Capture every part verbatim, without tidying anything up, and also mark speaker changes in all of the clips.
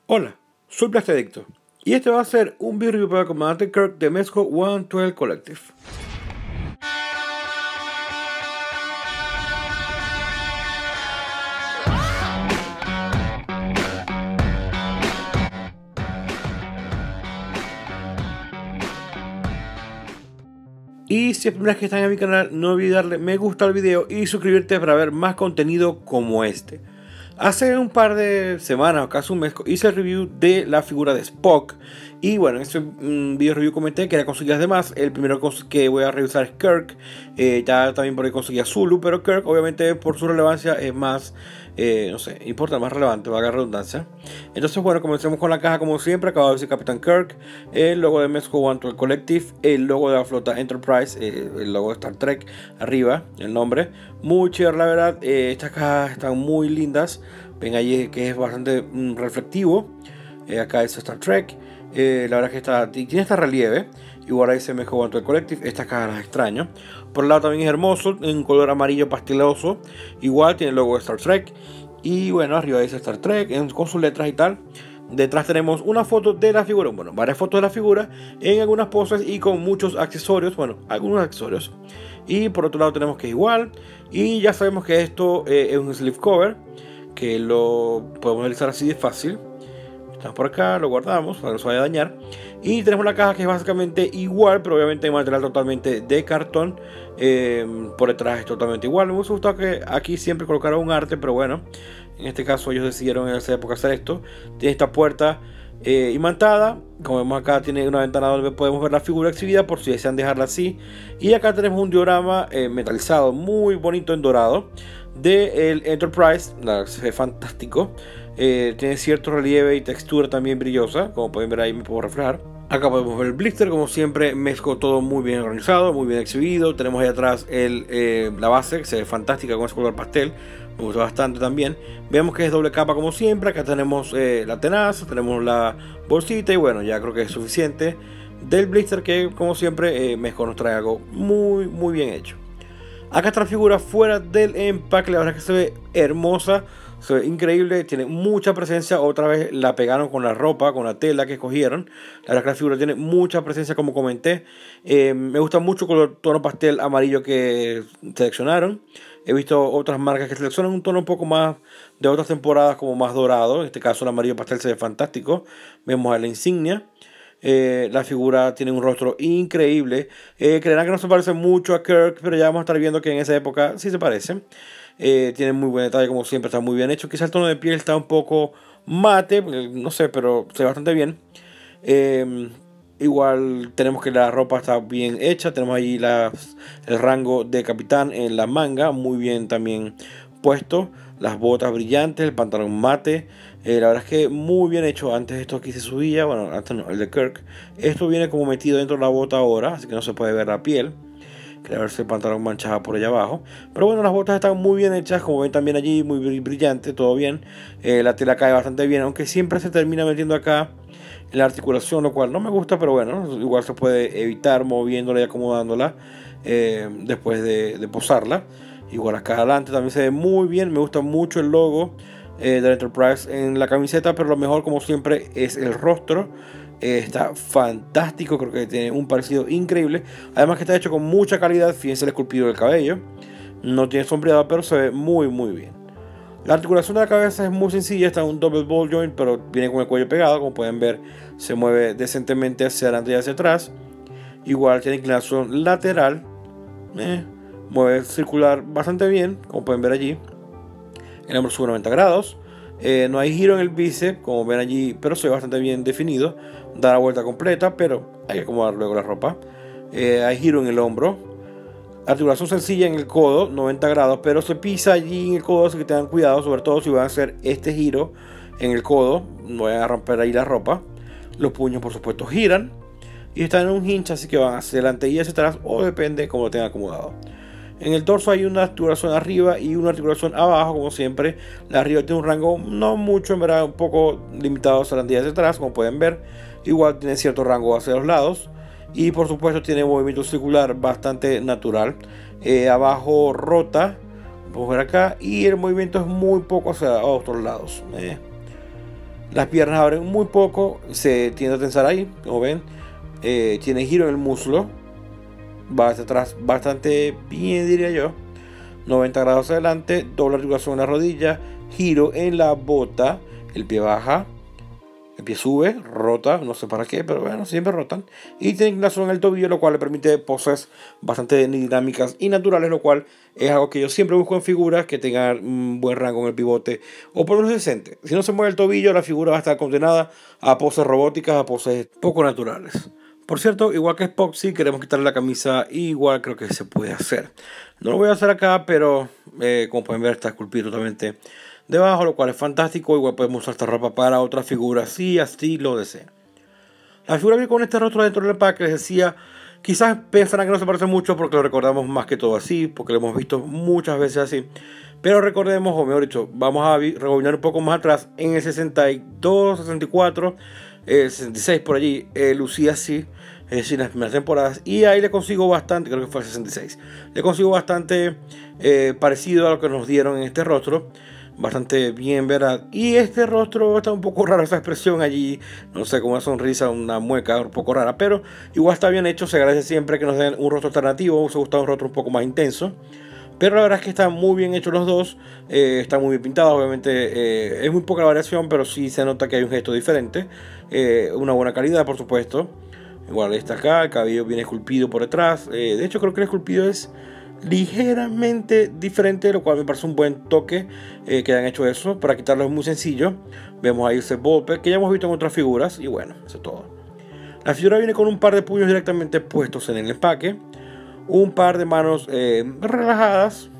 Speaker 1: Hola, soy Plastadicto y este va a ser un video review para el comandante Kirk de Mezco ciento doce Collective. Y si es primera vez que están en mi canal, no olvides darle me gusta al video y suscribirte para ver más contenido como este. Hace un par de semanas o casi un mes hice el review de la figura de Spock. Y bueno, en este um, video review comenté que era conseguir las demás. El primero que voy a revisar es Kirk. eh, Ya también por ahí conseguí a Zulu, pero Kirk obviamente por su relevancia es más, eh, no sé, importa, más relevante, valga la redundancia. Entonces bueno, comencemos con la caja como siempre. Acabo de decir Capitán Kirk, el logo de Mezco ciento doce Collective, el logo de la flota Enterprise, eh, el logo de Star Trek arriba, el nombre. Muy chévere la verdad, eh, estas cajas están muy lindas. Ven allí que es bastante mm, reflectivo. eh, Acá dice Star Trek. Eh, la verdad que está, tiene este relieve. Igual ahí dice Mezco ciento doce Collective. Estas cajas las extraño. Por el lado también es hermoso, en color amarillo pasteloso. Igual tiene el logo de Star Trek. Y bueno, arriba dice Star Trek en, con sus letras y tal. Detrás tenemos una foto de la figura, bueno, varias fotos de la figura en algunas poses y con muchos accesorios, bueno, algunos accesorios. Y por otro lado tenemos que es igual. Y ya sabemos que esto eh, es un sleeve cover, que lo podemos realizar así de fácil. Estamos por acá, lo guardamos para que no se vaya a dañar. Y tenemos la caja que es básicamente igual, pero obviamente en material totalmente de cartón. eh, Por detrás es totalmente igual. Me hubiese gustado que aquí siempre colocara un arte, pero bueno, en este caso ellos decidieron en esa época hacer esto. Tiene esta puerta eh, imantada. Como vemos acá tiene una ventana donde podemos ver la figura exhibida por si desean dejarla así. Y acá tenemos un diorama eh, metalizado muy bonito en dorado del Enterprise. La, se ve fantástico. Eh, tiene cierto relieve y textura también brillosa. Como pueden ver ahí me puedo reflejar. Acá podemos ver el blister, como siempre Mezco todo muy bien organizado, muy bien exhibido. Tenemos ahí atrás el, eh, la base, que se ve fantástica con ese color pastel. Me gusta bastante también. Vemos que es doble capa como siempre. Acá tenemos eh, la tenaza, tenemos la bolsita y bueno, ya creo que es suficiente del blister, que como siempre eh, Mezco nos trae algo muy muy bien hecho. Acá está la figura fuera del empaque, la verdad es que se ve hermosa, se ve increíble, tiene mucha presencia. Otra vez la pegaron con la ropa, con la tela que escogieron. La verdad es que la figura tiene mucha presencia, como comenté. eh, Me gusta mucho con el tono pastel amarillo que seleccionaron. He visto otras marcas que seleccionan un tono un poco más de otras temporadas, como más dorado. En este caso el amarillo pastel se ve fantástico. Vemos a la insignia. Eh, la figura tiene un rostro increíble. eh, Creerán que no se parece mucho a Kirk, pero ya vamos a estar viendo que en esa época sí se parece. eh, Tiene muy buen detalle, como siempre, está muy bien hecho. Quizá el tono de piel está un poco mate, no sé, pero se ve bastante bien. eh, Igual tenemos que la ropa está bien hecha. Tenemos ahí las, el rango de capitán en la manga, muy bien también puesto. Las botas brillantes, el pantalón mate. Eh, la verdad es que muy bien hecho. Antes esto aquí se subía, bueno, antes no, el de Kirk. Esto viene como metido dentro de la bota ahora, así que no se puede ver la piel. Quería ver si el pantalón manchaba por allá abajo. Pero bueno, las botas están muy bien hechas, como ven también allí, muy brillante, todo bien. Eh, la tela cae bastante bien, aunque siempre se termina metiendo acá en la articulación, lo cual no me gusta, pero bueno, igual se puede evitar moviéndola y acomodándola eh, después de, de posarla. Igual acá adelante también se ve muy bien. Me gusta mucho el logo eh, de Enterprise en la camiseta, pero lo mejor como siempre es el rostro. eh, Está fantástico, creo que tiene un parecido increíble. Además que está hecho con mucha calidad. Fíjense el esculpido del cabello. No tiene sombreado, pero se ve muy muy bien. La articulación de la cabeza es muy sencilla, está en un double ball joint, pero viene con el cuello pegado. Como pueden ver, se mueve decentemente hacia adelante y hacia atrás. Igual tiene inclinación lateral. eh, Mueve circular bastante bien, como pueden ver allí. El hombro sube noventa grados. eh, No hay giro en el bíceps, como ven allí, pero se ve bastante bien definido. Da la vuelta completa, pero hay que acomodar luego la ropa. eh, Hay giro en el hombro. Articulación sencilla en el codo, noventa grados, pero se pisa allí en el codo, así que tengan cuidado, sobre todo si van a hacer este giro en el codo. No vayan a romper ahí la ropa. Los puños por supuesto giran y están en un hinge, así que van hacia adelante y hacia atrás, o depende cómo lo tengan acomodado. En el torso hay una articulación arriba y una articulación abajo, como siempre. La arriba tiene un rango no mucho, en verdad, un poco limitado hacia adelante y hacia atrás, como pueden ver. Igual tiene cierto rango hacia los lados. Y por supuesto tiene movimiento circular bastante natural. eh, Abajo rota, podemos ver acá. Y el movimiento es muy poco hacia otros lados. eh. Las piernas abren muy poco, se tiende a tensar ahí, como ven. Eh, tiene giro en el muslo, va hacia atrás bastante bien, diría yo. noventa grados adelante, doble articulación en la rodilla, giro en la bota, el pie baja, el pie sube, rota, no sé para qué, pero bueno, siempre rotan. Y tiene inclinación en el tobillo, lo cual le permite poses bastante dinámicas y naturales, lo cual es algo que yo siempre busco en figuras que tengan un buen rango en el pivote, o por lo menos decente. Si no se mueve el tobillo, la figura va a estar condenada a poses robóticas, a poses poco naturales. Por cierto, igual que Spock, si queremos quitarle la camisa, igual creo que se puede hacer. No lo voy a hacer acá, pero eh, como pueden ver está esculpido totalmente debajo, lo cual es fantástico. Igual podemos usar esta ropa para otras figuras, si así lo desean. La figura viene con este rostro dentro del empaque, les decía. Quizás pensarán que no se parece mucho porque lo recordamos más que todo así, porque lo hemos visto muchas veces así. Pero recordemos, o mejor dicho, vamos a rebobinar un poco más atrás. En el sesenta y dos, sesenta y cuatro, el sesenta y seis por allí, eh, lucía así. Es decir, en las primeras temporadas. Y ahí le consigo bastante, creo que fue el sesenta y seis. Le consigo bastante eh, parecido a lo que nos dieron en este rostro. Bastante bien, ¿verdad? Y este rostro está un poco raro, esa expresión allí. No sé, como una sonrisa, una mueca un poco rara. Pero igual está bien hecho. Se agradece siempre que nos den un rostro alternativo. Se gusta un rostro un poco más intenso. Pero la verdad es que están muy bien hechos los dos. Eh, están muy bien pintados. Obviamente eh, es muy poca la variación, pero sí se nota que hay un gesto diferente. Eh, una buena calidad, por supuesto. Igual está acá, el cabello viene esculpido por detrás. Eh, de hecho creo que el esculpido es ligeramente diferente, lo cual me parece un buen toque eh, que hayan hecho eso. Para quitarlo es muy sencillo. Vemos ahí ese ballpen que ya hemos visto en otras figuras. Y bueno, eso es todo. La figura viene con un par de puños directamente puestos en el empaque. Un par de manos eh, relajadas.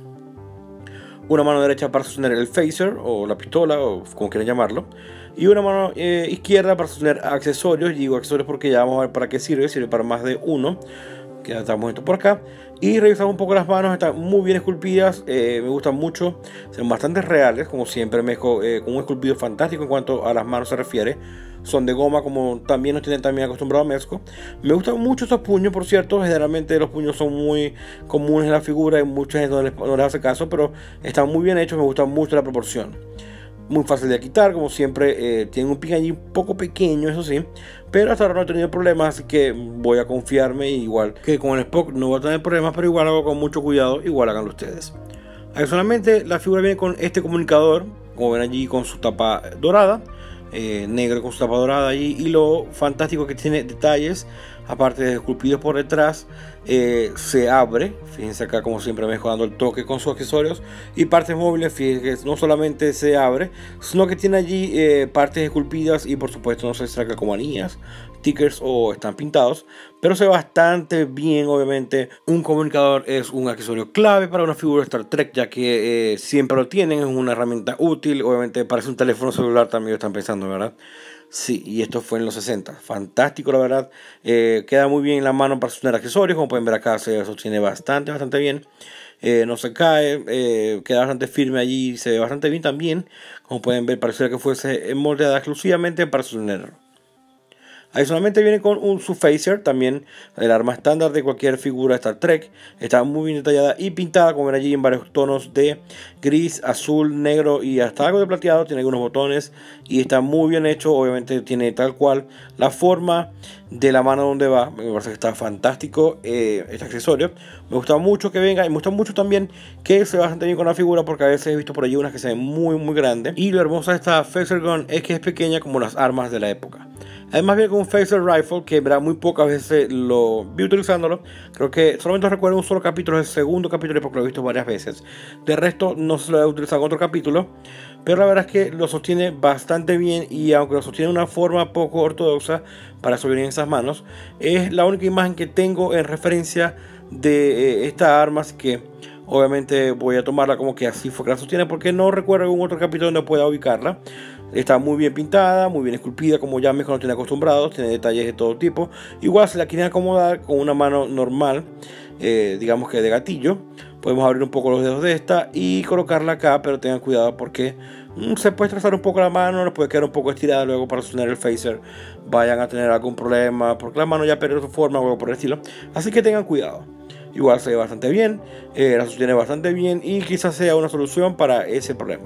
Speaker 1: Una mano derecha para sostener el phaser o la pistola o como quieran llamarlo. Y una mano eh, izquierda para sostener accesorios. Y digo accesorios porque ya vamos a ver para qué sirve. Sirve para más de uno. Que ya estamos esto por acá. Y revisamos un poco las manos. Están muy bien esculpidas. Eh, me gustan mucho. Son bastante reales. Como siempre, Mezco eh, con un esculpido fantástico en cuanto a las manos se refiere. Son de goma, como también nos tienen también acostumbrado a Mezco. Me gustan mucho estos puños, por cierto. Generalmente los puños son muy comunes en la figura. Y mucha gente no les, no les hace caso. Pero están muy bien hechos. Me gusta mucho la proporción. Muy fácil de quitar, como siempre. Eh, tienen un pin allí un poco pequeño, eso sí. Pero hasta ahora no he tenido problemas, así que voy a confiarme. Igual que con el Spock no voy a tener problemas, pero igual hago con mucho cuidado. Igual háganlo ustedes. Adicionalmente, la figura viene con este comunicador, como ven allí, con su tapa dorada. Eh, negro con su tapa dorada allí. Y lo fantástico que tiene detalles, aparte de esculpidos por detrás, eh, se abre. Fíjense acá como siempre mejorando el toque con sus accesorios y partes móviles. Fíjense que no solamente se abre, sino que tiene allí eh, partes esculpidas y por supuesto no se extrae como anillas, stickers o están pintados, pero se ve bastante bien. Obviamente un comunicador es un accesorio clave para una figura de Star Trek, ya que eh, siempre lo tienen, es una herramienta útil. Obviamente parece un teléfono celular, también lo están pensando, ¿verdad? Sí, y esto fue en los sesenta. Fantástico, la verdad. Eh, queda muy bien en la mano para sostener accesorios. Como pueden ver acá, se sostiene bastante, bastante bien. Eh, no se cae, eh, queda bastante firme allí. Se ve bastante bien también. Como pueden ver, pareciera que fuese moldeada exclusivamente para sostenerlo. Adicionalmente viene con un subphaser, también el arma estándar de cualquier figura de Star Trek. Está muy bien detallada y pintada, como ven allí, en varios tonos de gris, azul, negro y hasta algo de plateado. Tiene algunos botones y está muy bien hecho. Obviamente tiene tal cual la forma de la mano donde va. Me parece que está fantástico eh, este accesorio. Me gusta mucho que venga y me gusta mucho también que se ve bastante bien con la figura, porque a veces he visto por allí unas que se ven muy muy grandes. Y lo hermoso de esta phaser gun es que es pequeña como las armas de la época. Además viene con un phaser rifle que verá muy pocas veces lo vi utilizándolo. Creo que solamente recuerdo un solo capítulo, el segundo capítulo, porque lo he visto varias veces. De resto no se lo he utilizado en otro capítulo. Pero la verdad es que lo sostiene bastante bien, y aunque lo sostiene de una forma poco ortodoxa, para eso vienen esas manos, es la única imagen que tengo en referencia de eh, esta arma, así que obviamente voy a tomarla como que así fue que la sostiene, porque no recuerdo algún otro capítulo donde pueda ubicarla. Está muy bien pintada, muy bien esculpida, como ya Mezco nos tiene acostumbrados. Tiene detalles de todo tipo. Igual si la quieren acomodar con una mano normal, eh, digamos que de gatillo, podemos abrir un poco los dedos de esta y colocarla acá, pero tengan cuidado porque mm, se puede trazar un poco la mano, les puede quedar un poco estirada luego para sostener el phaser. Vayan a tener algún problema porque la mano ya perdió su forma o algo por el estilo. Así que tengan cuidado. Igual se ve bastante bien, eh, la sostiene bastante bien y quizás sea una solución para ese problema.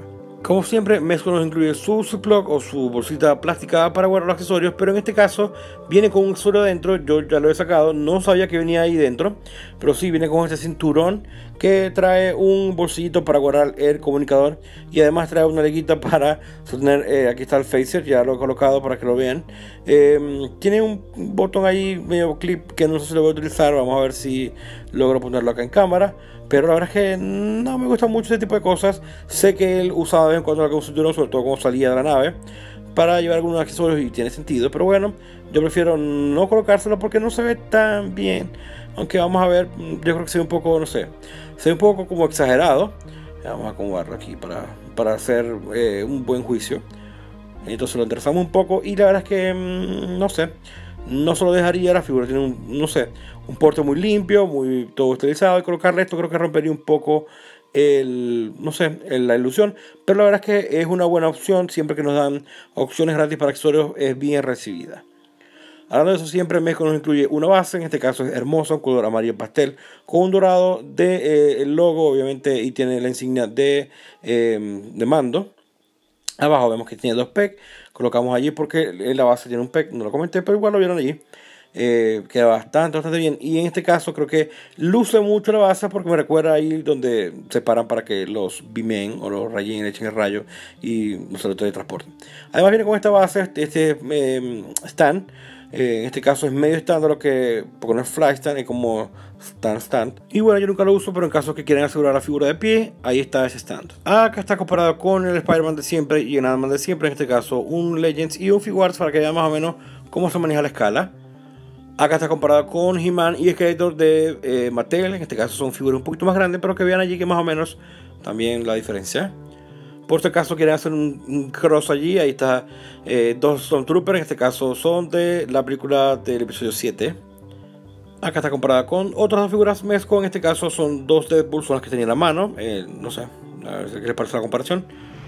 Speaker 1: Como siempre, Mezco nos incluye su Ziploc o su bolsita plástica para guardar los accesorios, pero en este caso viene con un accesorio adentro. Yo ya lo he sacado, no sabía que venía ahí dentro, pero sí viene con este cinturón que trae un bolsillito para guardar el comunicador y además trae una leguita para sostener. Eh, aquí está el phaser, ya lo he colocado para que lo vean. Eh, tiene un botón ahí medio clip que no sé si lo voy a utilizar, vamos a ver si logro ponerlo acá en cámara. Pero la verdad es que no me gusta mucho ese tipo de cosas. Sé que él usaba de vez en cuando algún cinturón, sobre todo cuando salía de la nave, para llevar algunos accesorios y tiene sentido. Pero bueno, yo prefiero no colocárselo porque no se ve tan bien. Aunque vamos a ver, yo creo que se ve un poco, no sé, se ve un poco como exagerado. Vamos a acomodarlo aquí para, para hacer eh, un buen juicio. Entonces lo enderezamos un poco y la verdad es que, mmm, no sé, no se lo dejaría. La figura tiene un, no sé, un porte muy limpio, muy todo estilizado, y colocarle esto creo que rompería un poco el, no sé, el, la ilusión, pero la verdad es que es una buena opción. Siempre que nos dan opciones gratis para accesorios es bien recibida. Hablando de eso, siempre Mezco nos incluye una base, en este caso es hermosa, un color amarillo pastel, con un dorado de eh, el logo, obviamente, y tiene la insignia de, eh, de mando. Abajo vemos que tiene dos P E C, colocamos allí porque la base tiene un P E C, no lo comenté, pero igual lo vieron allí. Eh, queda bastante, bastante bien. Y en este caso creo que luce mucho la base porque me recuerda ahí donde se paran para que los bimen o los rayén echen el rayo y no se lo teletransporten. Además viene con esta base, este, este eh, stand. Eh, en este caso es medio stand, lo que, porque no es fly stand, es como stand stand. Y bueno, yo nunca lo uso, pero en caso que quieran asegurar la figura de pie, ahí está ese stand. Acá está comparado con el Spider-Man de siempre y el Ant-Man de siempre. En este caso un Legends y un Figuarts para que vean más o menos cómo se maneja la escala. Acá está comparado con He-Man y Skeletor de eh, Mattel. En este caso son figuras un poquito más grandes, pero que vean allí que más o menos también la diferencia. Por si acaso quieren hacer un, un cross allí, ahí está eh, dos Stormtroopers. En este caso son de la película del episodio siete. Acá está comparada con otras dos figuras Mezco. En este caso son dos Deadpool, son las que tenía en la mano. Eh, no sé, a ver si les parece la comparación.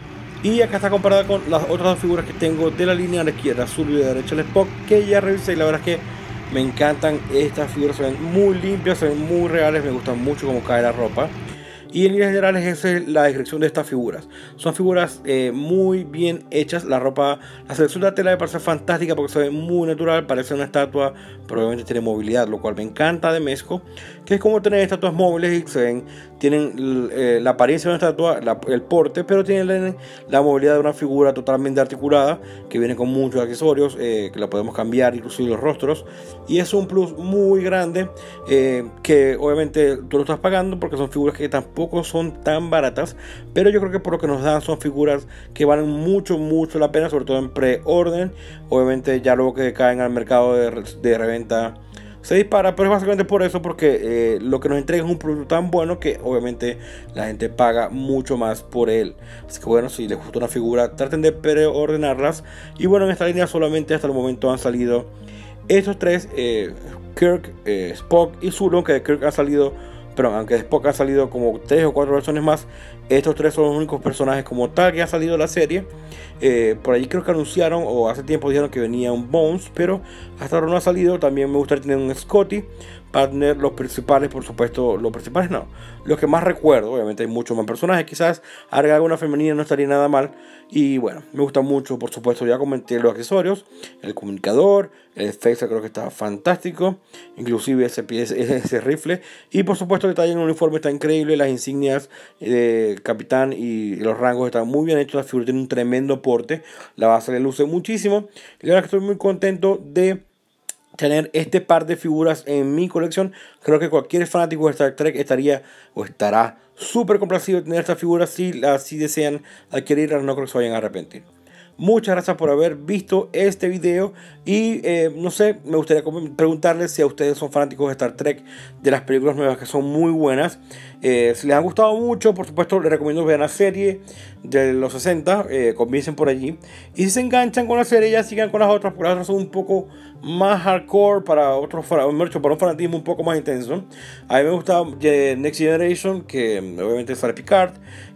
Speaker 1: Y acá está comparada con las otras dos figuras que tengo de la línea a la izquierda, azul y de la derecha el Spock, que ya revisé y la verdad es que me encantan estas figuras. Se ven muy limpias, se ven muy reales, me gustan mucho cómo cae la ropa. Y en líneas generales esa es la descripción de estas figuras. Son figuras eh, muy bien hechas. La ropa, la selección de la tela me parece fantástica porque se ve muy natural, parece una estatua, pero obviamente tiene movilidad, lo cual me encanta de Mezco, que es como tener estatuas móviles y se ven, tienen eh, la apariencia de una estatua, la, el porte, pero tienen la movilidad de una figura totalmente articulada, que viene con muchos accesorios, eh, que la podemos cambiar, inclusive los rostros, y es un plus muy grande, eh, que obviamente tú lo estás pagando porque son figuras que tampoco son tan baratas, pero yo creo que por lo que nos dan son figuras que valen mucho, mucho la pena, sobre todo en pre-orden. Obviamente ya luego que caen al mercado de, de reventa se dispara, pero es básicamente por eso, porque eh, lo que nos entrega es un producto tan bueno que obviamente la gente paga mucho más por él. Así que bueno, si les gusta una figura, traten de preordenarlas. Y bueno, en esta línea solamente hasta el momento han salido estos tres, eh, Kirk, eh, Spock y Zulu, que de Kirk ha salido, pero aunque de Spock ha salido como tres o cuatro versiones más, estos tres son los únicos personajes como tal que ha salido de la serie. Eh, por allí creo que anunciaron, o hace tiempo dijeron que venía un Bones, pero hasta ahora no ha salido. También me gustaría tener un Scotty para tener los principales, por supuesto, los principales no, los que más recuerdo. Obviamente hay muchos más personajes, quizás agregar alguna femenina no estaría nada mal. Y bueno, me gusta mucho, por supuesto, ya comenté los accesorios, el comunicador, el phaser creo que está fantástico, inclusive ese, ese, ese rifle, y por supuesto el detalle en el uniforme está increíble, las insignias de capitán y los rangos están muy bien hechos, la figura tiene un tremendo porte, la base le luce muchísimo, y la verdad que estoy muy contento de tener este par de figuras en mi colección. Creo que cualquier fanático de Star Trek estaría o estará súper complacido de tener estas figuras. Si, si desean adquirirlas, no creo que se vayan a arrepentir. Muchas gracias por haber visto este video y eh, no sé, me gustaría preguntarles si a ustedes son fanáticos de Star Trek, de las películas nuevas que son muy buenas. Eh, si les han gustado mucho, por supuesto les recomiendo ver la serie de los sesenta, eh, comiencen por allí. Y si se enganchan con la serie ya sigan con las otras, porque las otras son un poco más hardcore para otros, para un fanatismo un poco más intenso. A mí me gusta eh, Next Generation, que obviamente sale Picard.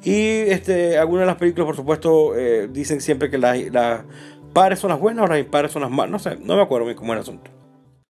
Speaker 1: Y este, algunas de las películas, por supuesto, eh, dicen siempre que las, las pares son las buenas o las impares son las malas. No sé, no me acuerdo bien cómo era el asunto.